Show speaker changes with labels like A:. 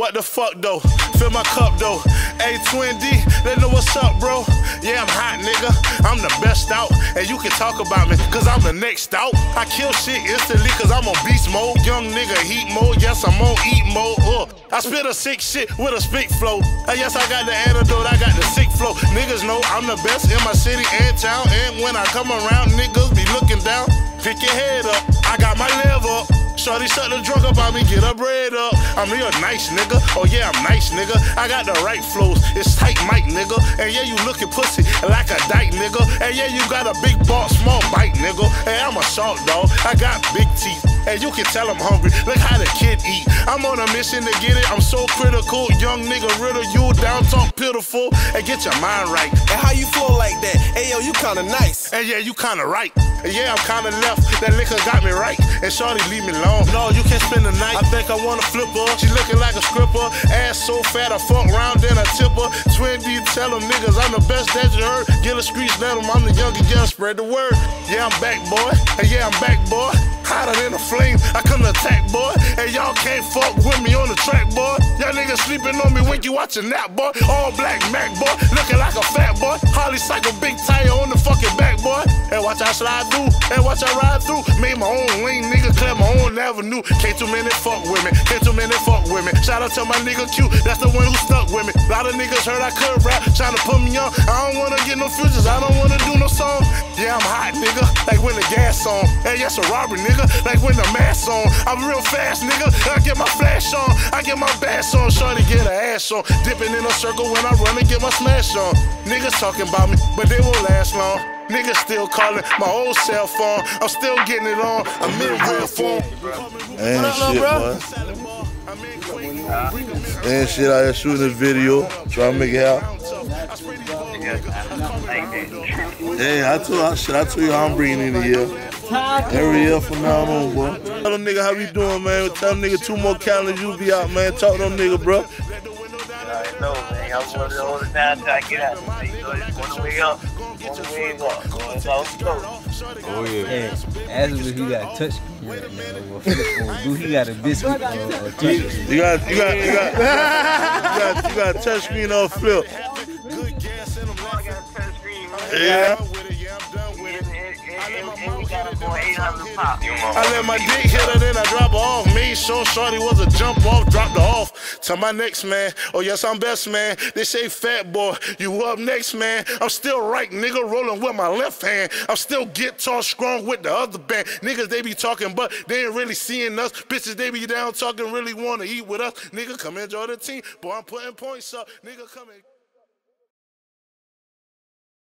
A: what the fuck though? Fill my cup though. Hey, Twin D, they know what's up, bro. Yeah, I'm hot, nigga. I'm the best out. And you can talk about me, cause I'm the next out. I kill shit instantly, cause I'm on beast mode. Young nigga, heat mode. Yes, I'm on eat mode. I spit a sick shit with a spit flow. Yes, I got the antidote, I got the sick flow. Niggas know I'm the best in my city and town. And when I come around, niggas be looking down. Pick your head up, I got my level up. Shorty shut the drunk about me, get her bread up. I'm real nice, nigga. Oh yeah, I'm nice, nigga. I got the right flows, it's tight mic, nigga. And yeah, you looking pussy like a dyke, nigga. And yeah, you got a big ball, small bite, nigga. And I'm a shark, dog. I got big teeth. And you can tell I'm hungry, look how the kid eat. I'm on a mission to get it, I'm so critical. Young nigga, riddle you, down talk pitiful. And get your mind right.
B: And how you flow like that? Hey yo, you kinda nice.
A: And yeah, you kinda right. And yeah, I'm kinda left, that liquor got me right. And shorty, leave me alone. No, you can't spend the night. I think I wanna flip her. She looking like a stripper. Ass so fat, I fuck round then I tip her. Twin D, tell them niggas I'm the best that you heard. Get a screech, let them, I'm the youngest, yeah, spread the word. Yeah, I'm back, boy. And yeah, I'm back, boy. Hotter than a flame, I come to attack, boy. And y'all can't fuck with me on the track, boy. Y'all niggas sleeping on me when you watching that, boy. All black Mac, boy, looking like a fat boy. Harley cycle, big tire on the fucking back, boy. And watch I slide through, and watch I ride through. Made my own lane, nigga, clear my own avenue. Can't too many fuck with me, can't too many fuck with me. Shout out to my nigga Q, that's the one who stuck with me. A lot of niggas heard I could rap, trying to put me on. I don't wanna get no futures, I don't wanna do no song. Yeah, I'm hot, nigga, like when the gas on. Hey, that's a robbery, nigga, like when the mask on. I'm real fast, nigga, I get my flash on. I get my bass on, shorty get her ass on. Dipping in a circle when I run and get my smash on. Niggas talking about me, but they won't last long. Niggas still calling my old cell phone. I'm still getting it on, I'm in real form.
C: Ain't shit, boy. Ain't shit out here shooting this video, trying to make it out. Hey, I told you how I'm bringing in the year. Every year from now on, boy. Tell them nigga how we doing, man. Tell them nigga 2 more calendars you be out, man. Talk to them nigga, bro.
D: I know, man. I'm going to hold it down till I get out. You know, it's on the way up. On the way up. That's how it goes.
E: Oh, yeah.
F: Hey, as if he got a touch screen right now. Dude, he got a biscuit or touch screen.
C: You got a touch screen or flip. Yeah.
A: I let my dick hit her, then I drop her off. Made sure shorty was a jump off, dropped her off. To my next man, oh yes, I'm best man. They say fat boy, you up next, man. I'm still right, nigga, rolling with my left hand. I'm still guitar strong with the other band. Niggas, they be talking, but they ain't really seeing us. Bitches, they be down talking, really wanna eat with us. Nigga, come enjoy the team. Boy, I'm putting points up. Nigga, come in.